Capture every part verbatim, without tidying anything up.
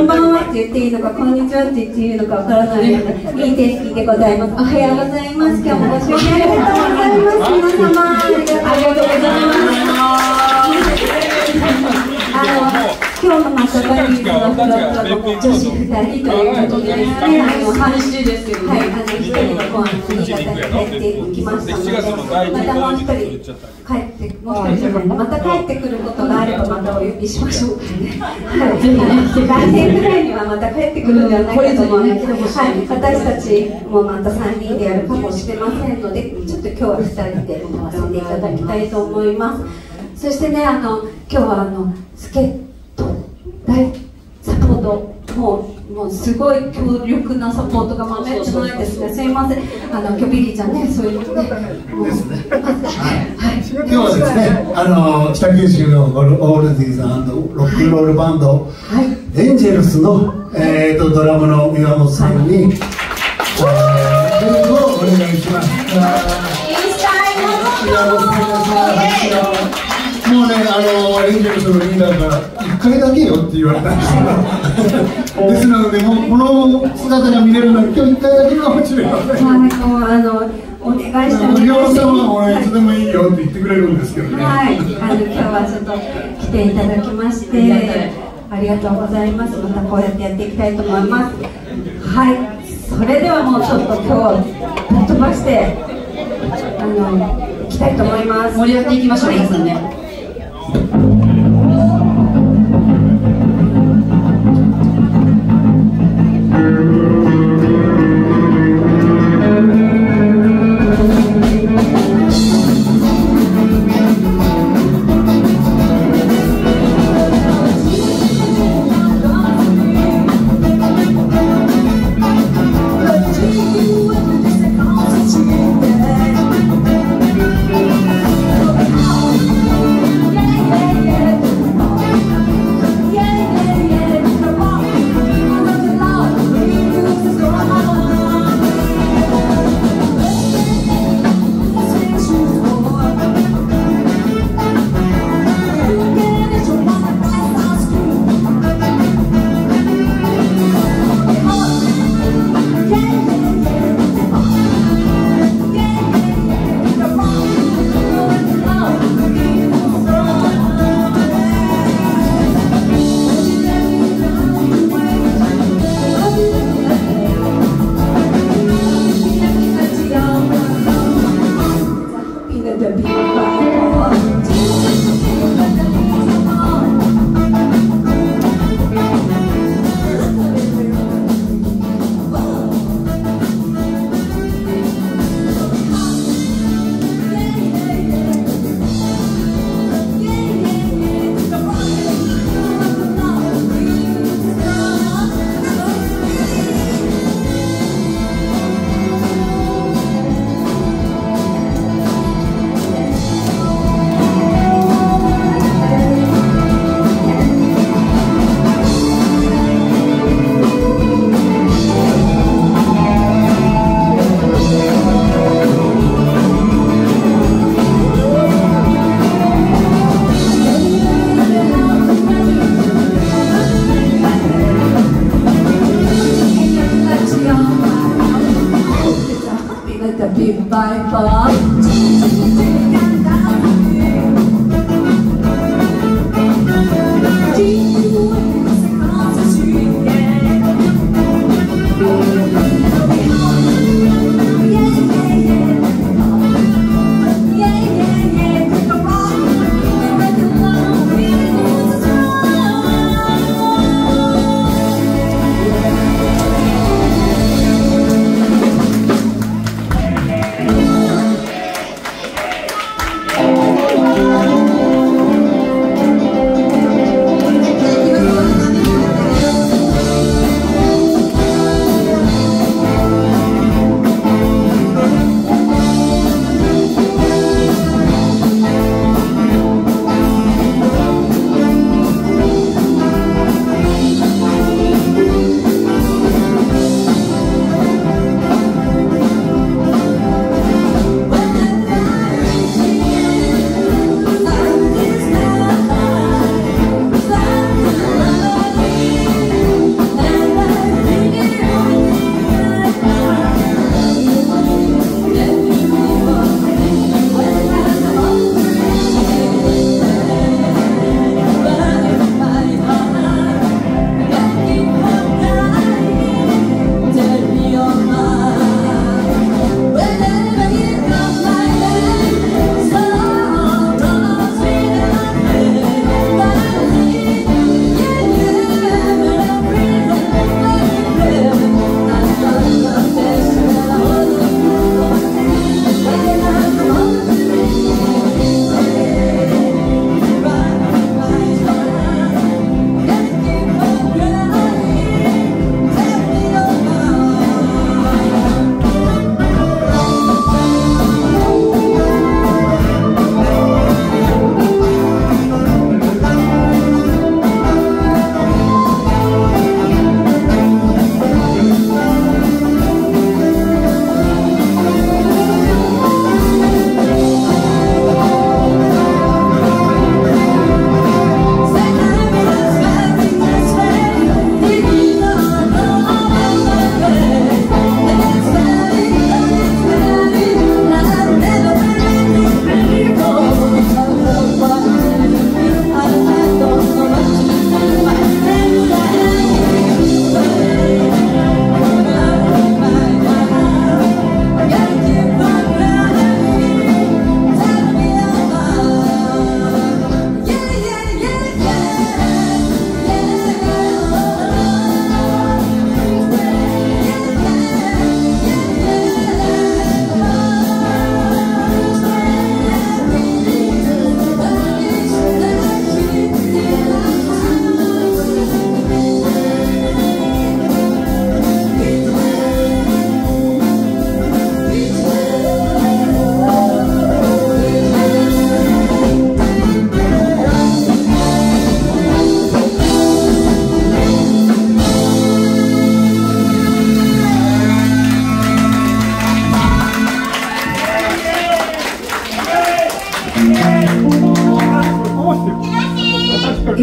んばんはって言っていいのか、こんにちはって言っていいのかわからないようないい天気でございます。おはようございます。今日もご視聴ありがとうございます。皆様ありがとうございます。あの今日のまたバリーズのフロットの女子ふたりということでですね、あの半週ですけど、はい、あの一人の子は新潟に帰ってきましたので、またもう一人帰ってもう一人じゃない、また帰ってくることがあればまたお呼びしましょうかね。はい、ぜひね、来年ぐらいにはまた帰ってくるんではないかと思うんですけども、はい、私たちもまたさんにんでやるかもしれませんので、ちょっと今日はふたりで回らせていただきたいと思います。そしてね、あの今日はあのスケート大サポートもうもうすごい強力なサポートが豆ってないですね。すいません。あの今日ビリーちゃんね、そういうのね。ですね。はい。今日はですね、あの北九州のオールディーズ&ロックンロールバンド、はい、エンジェルスのえっとドラムの岩本さんに、はい、えー、をお願いします。もうね、あのエンジェルスのリーダーからいっかいだけよって言われたんですけどですので、もうこの姿が見れるのは今日いっかいだけかもしれません。はい、もうあのお願いしたい。岩本さんはもういつでもいいよって言ってくれるんですけどね。はい、あの今日はちょっと来ていただきましてありがとうございます。またこうやってやっていきたいと思います。はい、それではもうちょっと今日ぶっ飛ばしてあのいきたいと思います。盛り上がっていきましょう、皆さんね。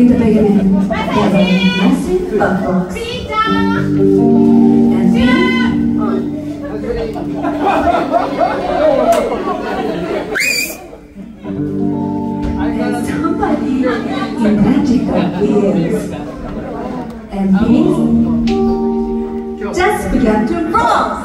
In the beginning, there was nothing but rocks. And then, and somebody invented the wheels. And things just began to roll.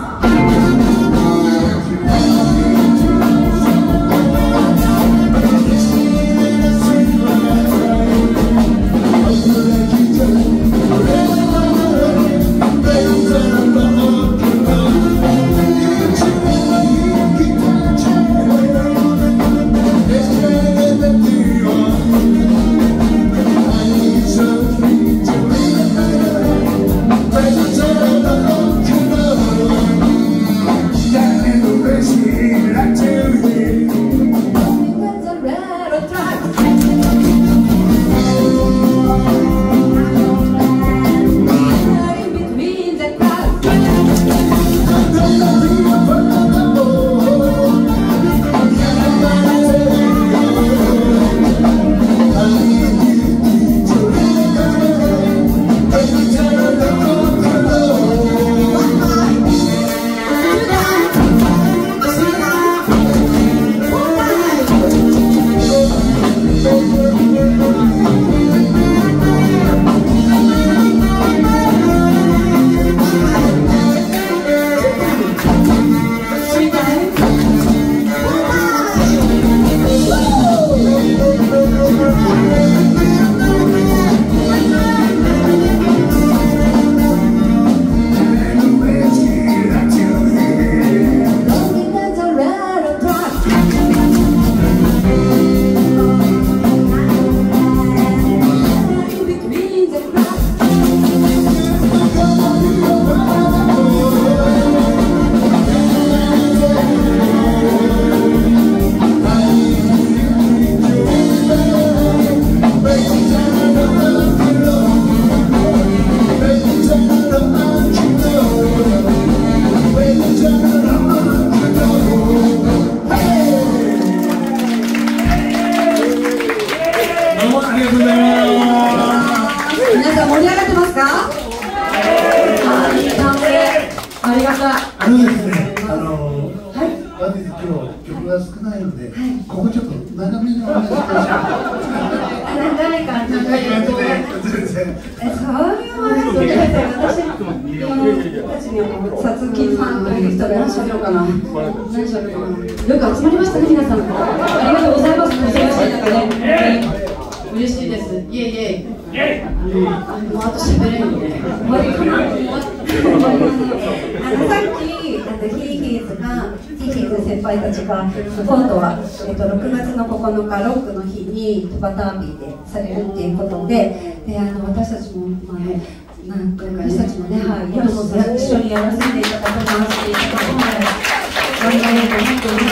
今度は、えっと、ろくがつのここのかロックの日にトバタービーでされるっていうことで、であの私たちも、まあね、なんか私たちもね、はい、夜も一緒にやらせていただきますし、頑張れると本当に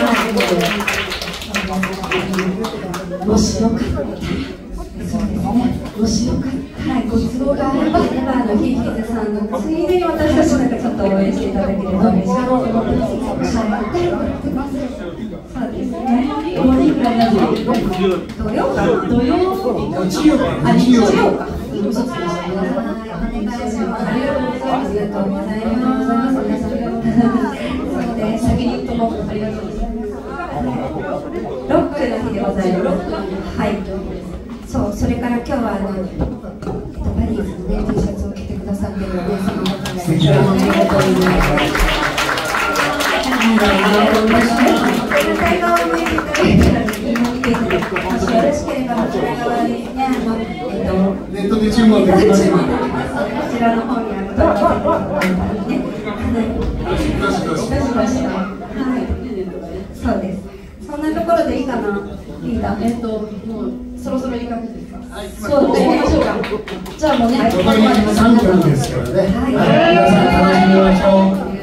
思うので、もしよかったら、そうですね、もしよかったら、ご都合があれば、あのヒーヒーズさんのついでに私たちなんかちょっと応援していただければ嬉しいなと思ってます。そうですね。土曜かな。土曜土曜あ日曜か。嘘つきました。お願いします。ありがとうございます。ありがとうございます。皆さんありがとうございます。そうで先に言っとこう。ありがとうございます。ロックの日でございます。はい。そうそれから今日はあのバリーズのね T シャツを着てくださってるお姉様方がありがとうございます。対側を向いていただいたら右も見ていただいて、もしよろしければこちら側にね、あのえっとネットで注文できます。こちらの方にあるところでね、どしどしどしどしと、はい、そうです。そんなところでいいかな、リーダー。えっともうそろそろいい感じですか。そうですね。じゃあもうね、ここまでさんぷんですからね。はい。皆さん楽しみましょう。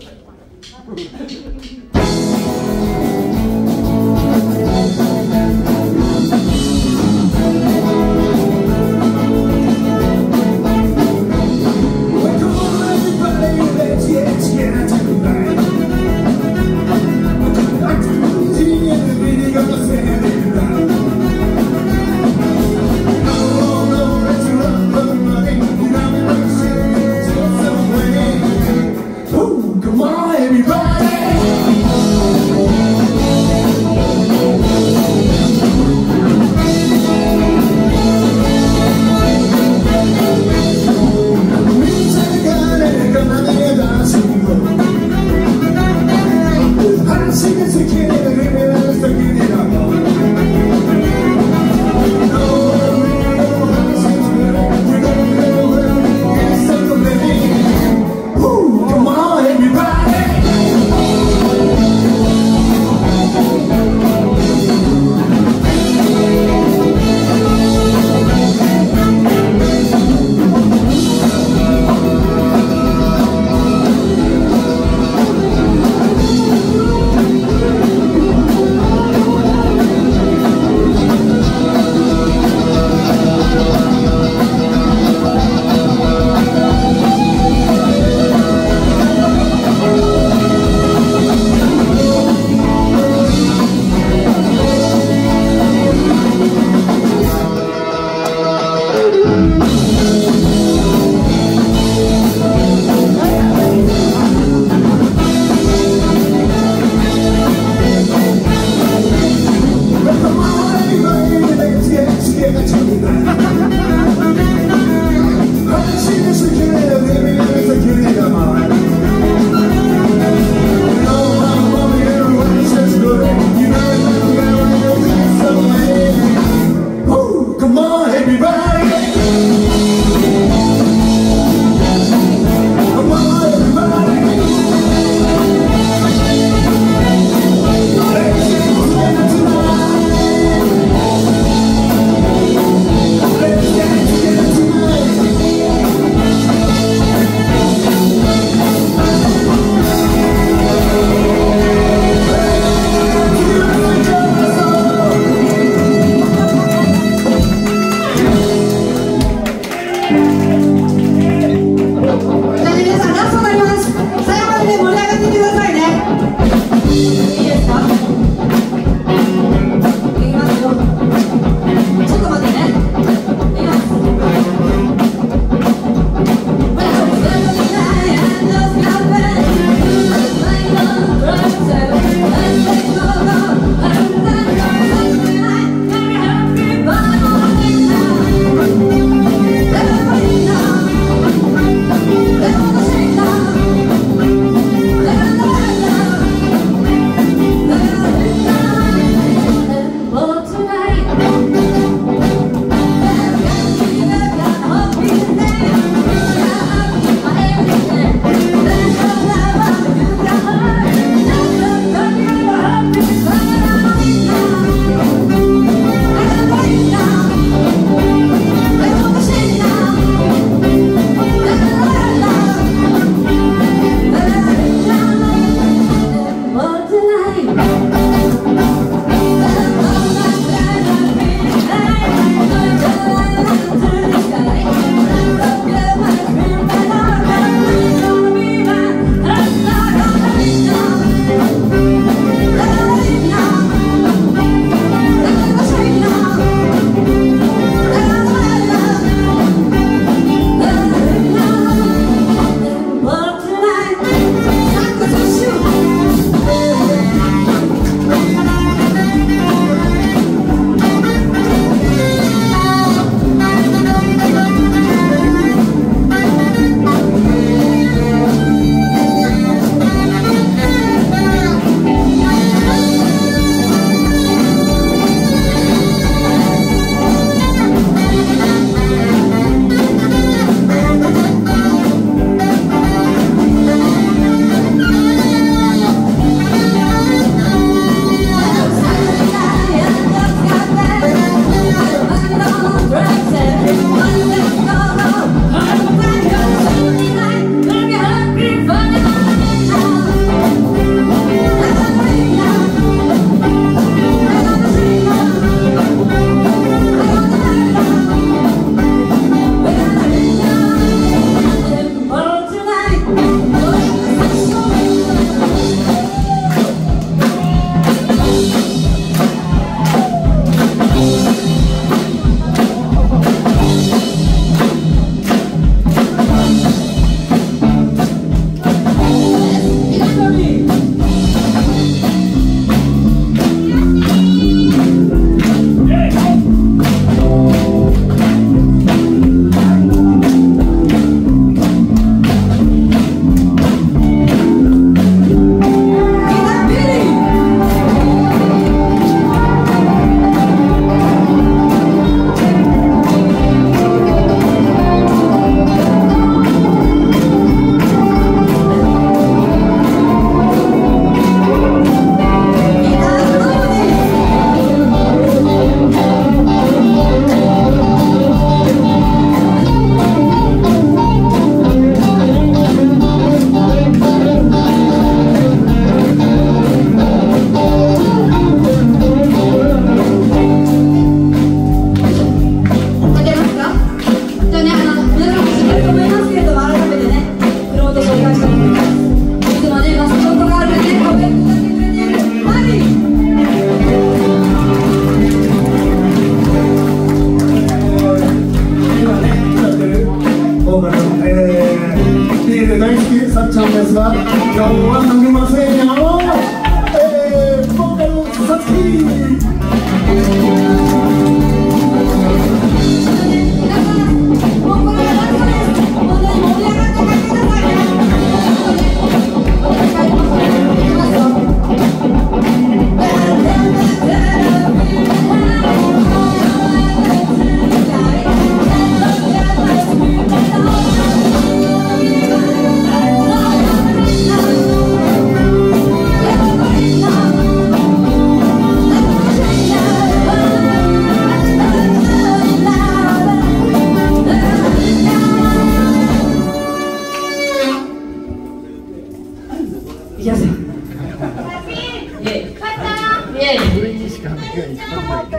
Come on, everybody!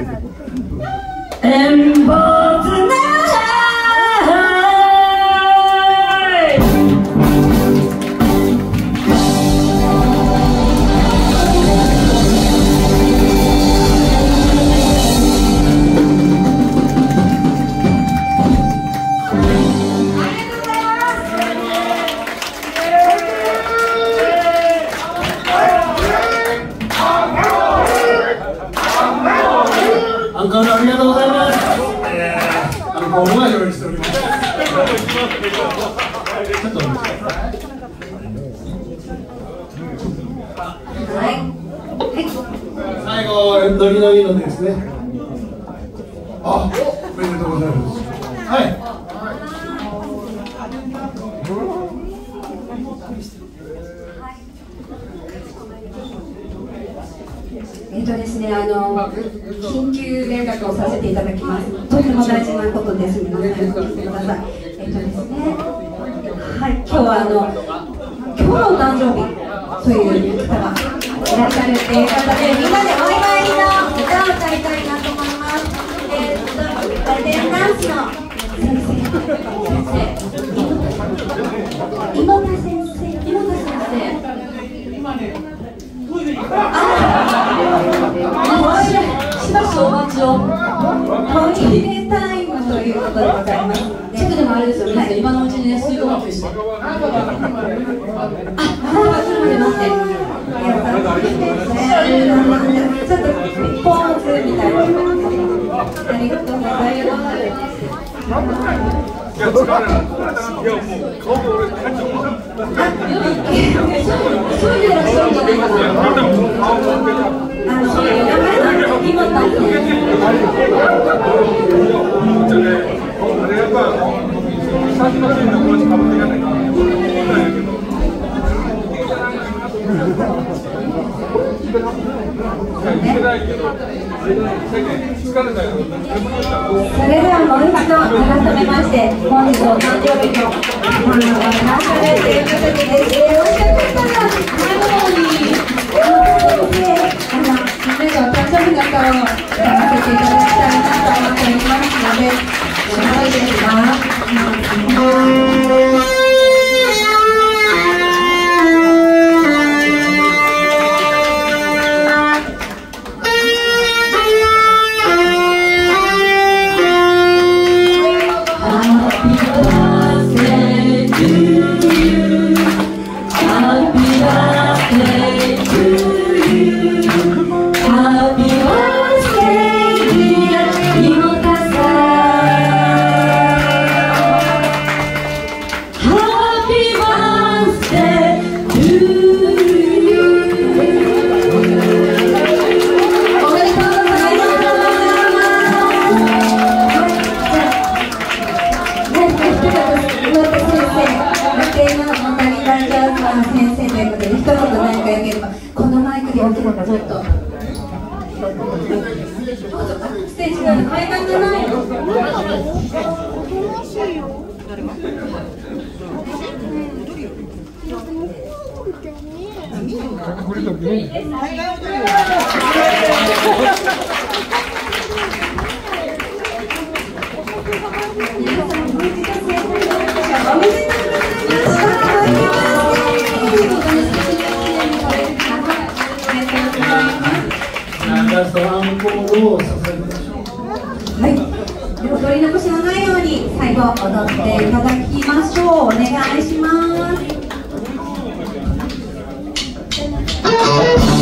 円没ないアンカーありがとうございます。えー、アルコールは用意しております。ちょっとお待ちください。はい。最後ノリノリのですね。あ、おめでとうございます。はい。 えっとですね、あの緊急連絡をさせていただきます。とても大事なことです。皆さんお聞きください。えっとですね、はい、今日はあの今日のお誕生日という方がいらっしゃるっていう方で、みんなでお祝いの歌を歌いたいなと思います。えー、っとラテンダンスの先生、先生、妹田先生、妹田先生。しばしお待ちを。トイレタイムということでございます。チェックでもあれですよ、皆さん、今のうちにね、水分補給して。あ、まだ来るまで待って。ちょっとポーズみたいな。ありがとうございます。いや、疲れない。いや、もう顔が俺、帰っちゃう。そういうのがそうじゃないかな。あの、名前の今だって。じゃね、あれやっぱ、最初のシーンのこっちかぶっていかないから。それではもう一度改めまして本日お誕生日の花がなされている方でですね、もしよかったら最後にあのみんなでお誕生日の歌を歌わせていただきたいなと思っておりますので、よろしいですか？先生ということで、一言何かよければ、このマイクで大きいのかずっと。ステージなの、階段がないの。はい、踊り残しのないように最後踊っていただきましょう。お願いします。